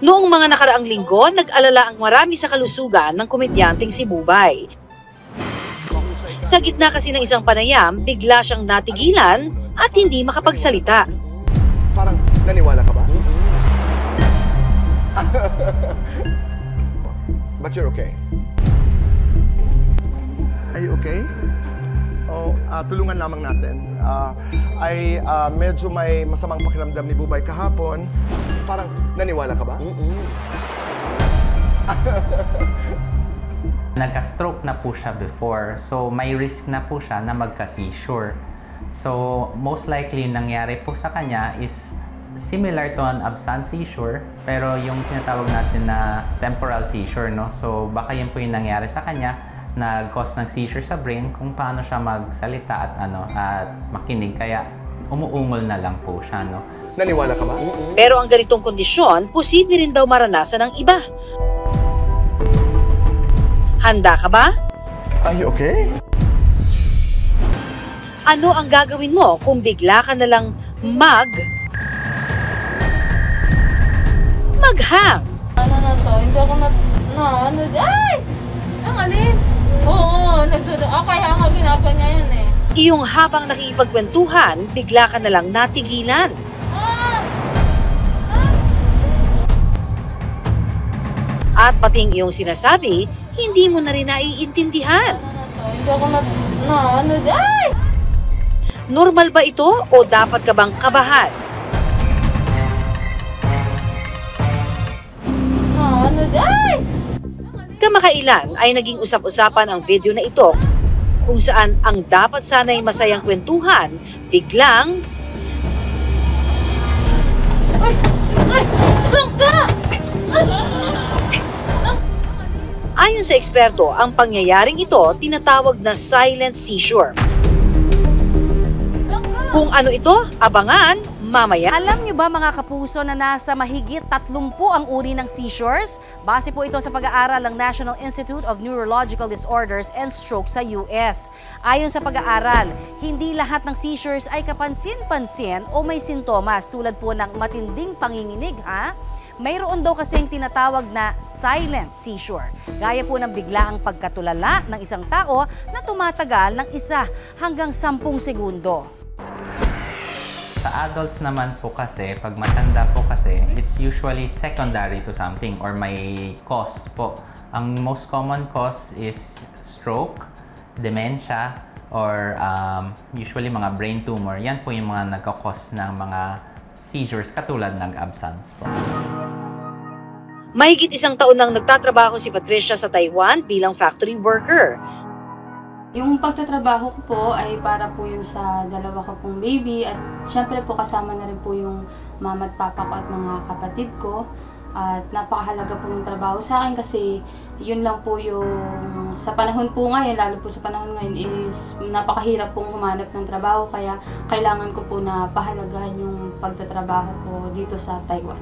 Noong mga nakaraang linggo, nag-alala ang marami sa kalusugan ng komedyanteng si Bubay. Sa gitna kasi ng isang panayam, bigla siyang natigilan at hindi makapagsalita. Parang naniwala ka ba? But you're okay. Are you okay? Oh, tulungan lamang natin. Medyo may masamang pakiramdam ni Bubay kahapon. Parang naniwala ka ba? Nagka-stroke na po siya before, so may risk na po siya na magka-seizure. So most likely nangyari po sa kanya is similar to an absent seizure, pero yung tinatawag natin na temporal seizure, no? So baka yun po yung nangyari sa kanya, nag-cause ng seizure sa brain kung paano siya magsalita at makinig, kaya umuungol na lang po siya, no? Naniwala ka ba? Pero ang ganitong kondisyon, posible rin daw maranasan ng iba. Handa ka ba? Are you okay? Ano ang gagawin mo kung bigla ka na lang maghang? Ano na to? Hindi ako ay! Ang alin? Oo, kaya nga ginaganya yan eh. Iyong habang nakikipagkwentuhan, bigla ka na lang natigilan. At pating iyong sinasabi, hindi mo na rin naiintindihan. Hindi ako ay! Normal ba ito o dapat ka bang kabahan? Ay! Kamakailan ay naging usap-usapan ang video na ito kung saan ang dapat sana'y masayang kwentuhan, biglang ayon sa eksperto, ang pangyayaring ito tinatawag na silent seizure. Kung ano ito, abangan mamaya. Alam niyo ba mga kapuso na nasa mahigit 30 ang uri ng seizures? Base po ito sa pag-aaral ng National Institute of Neurological Disorders and Stroke sa US. Ayon sa pag-aaral, hindi lahat ng seizures ay kapansin-pansin o may sintomas tulad po ng matinding panginginig, ha? Mayroon daw kasing tinatawag na silent seizure. Gaya po ng biglaang pagkatulala ng isang tao na tumatagal ng 1 hanggang 10 segundo. Sa adults naman po kasi, pag matanda po kasi, it's usually secondary to something or may cause po. Ang most common cause is stroke, dementia, or usually mga brain tumor. Yan po yung mga nagkakos ng mga seizures katulad ng absence po. Mahigit 1 taon nang nagtatrabaho si Patricia sa Taiwan bilang factory worker. Yung pagtatrabaho ko po ay para po yun sa 2 ko pong baby at syempre po kasama na rin po yung mama at papa ko at mga kapatid ko. At napakahalaga po ng trabaho sa akin kasi yun lang po yung sa panahon po ngayon, lalo po sa panahon ngayon is napakahirap pong humanap ng trabaho kaya kailangan ko po na pahalagahan yung pagtatrabaho ko dito sa Taiwan.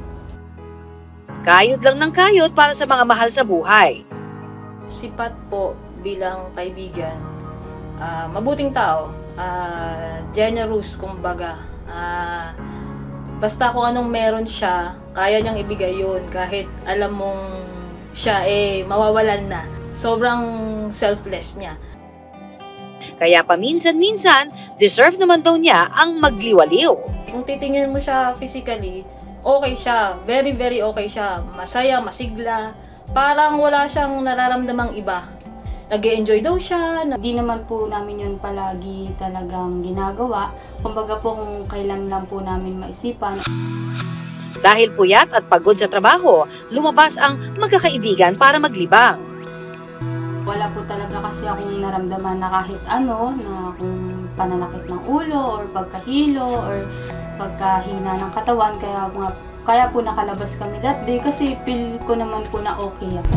Kayod lang ng kayod para sa mga mahal sa buhay. Sipat po bilang kaibigan, mabuting tao, generous kumbaga. Basta kung anong meron siya, kaya niyang ibigay yun kahit alam mong siya mawawalan na. Sobrang selfless niya. Kaya paminsan-minsan, deserve naman daw niya ang magliwaliw. Kung titingnan mo siya physically, okay siya. Very, very okay siya. Masaya, masigla. Parang wala siyang nararamdamang iba. Nag-e-enjoy daw siya. Hindi naman po namin yun palagi talagang ginagawa. Kumbaga po kung kailan lang po namin maisipan. Dahil puyat at pagod sa trabaho, lumabas ang magkakaibigan para maglibang. Wala po talaga kasi akong naramdaman na kahit ano, na kung pananakit ng ulo or pagkahilo or pagkahina ng katawan. Kaya po nakalabas kami that day kasi feel ko naman po na okay ako.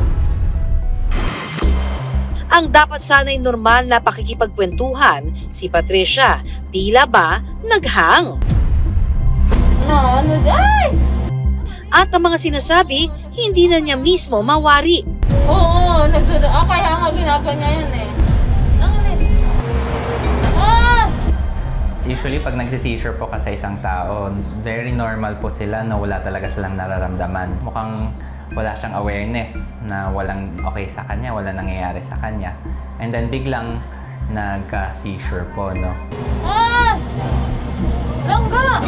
Ang dapat sana'y normal na pakikipagkwentuhan, si Patricia, tila ba naghang? Ay! At ang mga sinasabi, hindi na niya mismo mawari. Oo, kaya nga ginaganya yan eh. Usually, pag nagsi-seizure po kasi isang tao, very normal po sila na wala talaga silang nararamdaman. Mukhang wala siyang awareness na walang okay sa kanya, wala nangyayari sa kanya. And then biglang nagka-seizure po, no? Langga!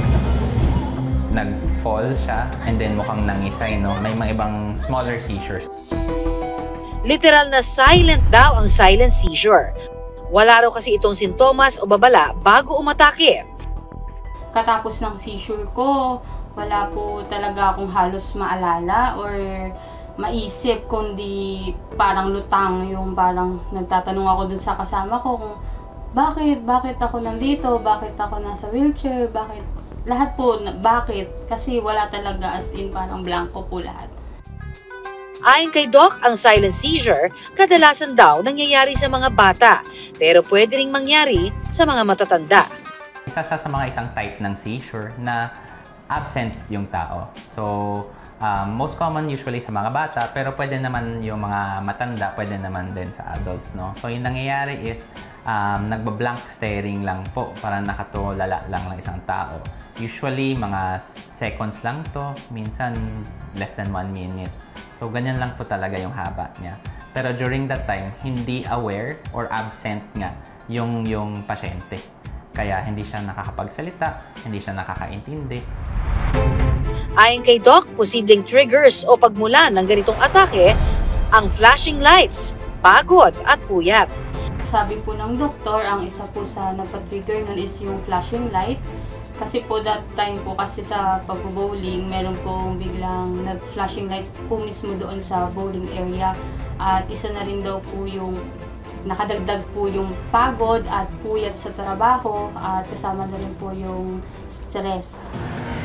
Nag-fall siya and then mukhang nangisay, no? May mga ibang smaller seizures. Literal na silent daw ang silent seizure. Wala raw kasi itong sintomas o babala bago umatake. Katapos ng seizure ko, wala po talaga akong halos maalala or maisip, kundi parang lutang yung parang nagtatanong ako dun sa kasama ko kung bakit ako nandito, bakit ako nasa wheelchair, bakit lahat po, bakit? Kasi wala talaga, as in parang blanco po lahat. Ayon kay Doc, ang silent seizure kadalasan daw nangyayari sa mga bata, pero pwede ring mangyari sa mga matatanda. Isa sa mga isang type ng seizure na absent yung tao. So, most common usually sa mga bata, pero pwede naman yung mga matanda, pwede naman din sa adults, no? So, yung nangyayari is nagba-blank staring lang po, parang nakatulala lang isang tao. Usually, mga seconds lang to, minsan less than 1 minute. So, ganyan lang po talaga yung haba niya. Pero during that time, hindi aware or absent nga yung pasyente. Kaya hindi siya nakakapagsalita, hindi siya nakakaintindi. Ayon kay Doc, posibleng triggers o pagmulan ng ganitong atake ang flashing lights, pagod at puyat. Sabi po ng doktor, ang isa po sa nagpa-trigger nun is yung flashing light. Kasi po that time po kasi sa pag-bowling, meron pong biglang nag-flashing light po mismo doon sa bowling area. At isa na rin daw po yung nakadagdag po yung pagod at puyat sa trabaho at kasama na rin po yung stress.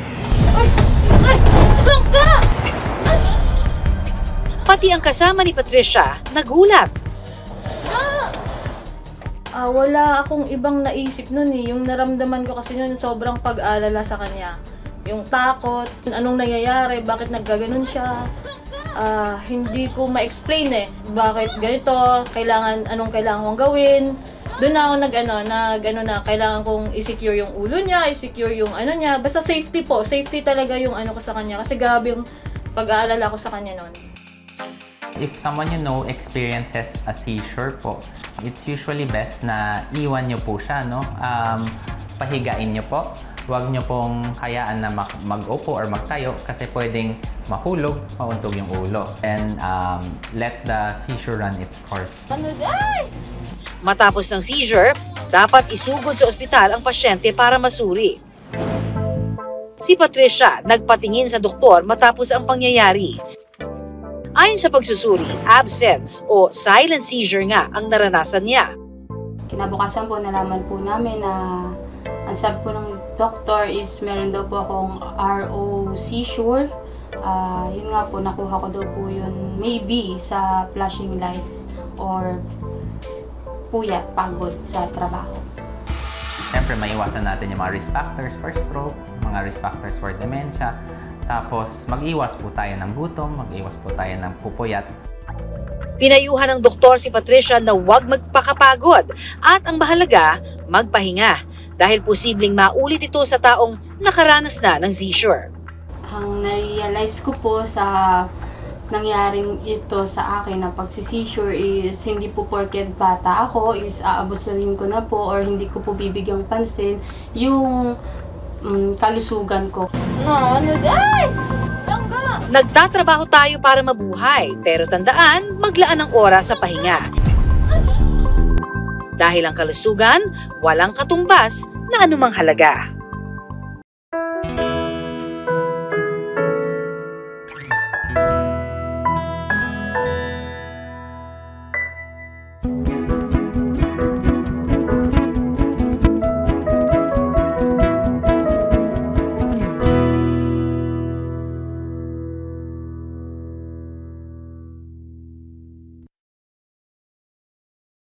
Pati ang kasama ni Patricia nagulat. Wala akong ibang naisip nun eh. Yung naramdaman ko kasi nun, sobrang pag-alala sa kanya. Yung takot, anong nangyayari, bakit naggaganon siya. Hindi ko ma-explain eh. Bakit ganito, anong kailangan kong gawin. Doon na ako kailangan kong i-secure yung ulo niya, i-secure yung niya. Basta safety po, safety talaga yung ko sa kanya. Kasi grabe yung pag-aalala ko sa kanya nun. If someone you know experiences a seizure po, it's usually best na iwan nyo po siya, no? Pahigain nyo po. Huwag nyo pong hayaan na mag-upo or magtayo kasi pwedeng mahulog, mauntog yung ulo. And let the seizure run its course. Matapos ng seizure, dapat isugod sa ospital ang pasyente para masuri. Si Patricia nagpatingin sa doktor matapos ang pangyayari. Ayon sa pagsusuri, absence o silent seizure nga ang naranasan niya. Kinabukasan po, nalaman po namin na ang sabi po ng doktor is meron daw po akong RO seizure. Yun nga po, nakuha ko daw po yun maybe sa flashing lights or puyat, pagod sa trabaho. Siyempre, maiwasan natin yung mga risk factors for stroke, mga risk factors for dementia. Tapos, mag-iwas po tayo ng gutom, mag-iwas po tayo ng pupuyat. Pinayuhan ng doktor si Patricia na huwag magpakapagod at ang mahalaga, magpahinga dahil posibleng maulit ito sa taong nakaranas na ng seizure. Ang na-realize ko po sa nangyaring ito sa akin na pagsi-seizure is hindi po porket bata ako is aabusuhin ko na po or hindi ko po bibigyang pansin yung kalusugan ko. Nagtatrabaho tayo para mabuhay, pero tandaan, maglaan ng oras sa pahinga. Dahil ang kalusugan, walang katumbas na anumang halaga.